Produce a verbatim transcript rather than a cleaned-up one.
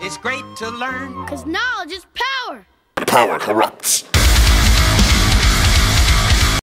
It's great to learn. Because knowledge is power. Power corrupts.